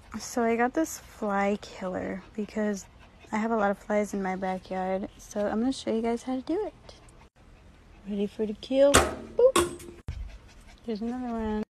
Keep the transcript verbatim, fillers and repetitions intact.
So I got this fly killer because I have a lot of flies in my backyard. So I'm going to show you guys how to do it. Ready for the kill. Boop. There's another one.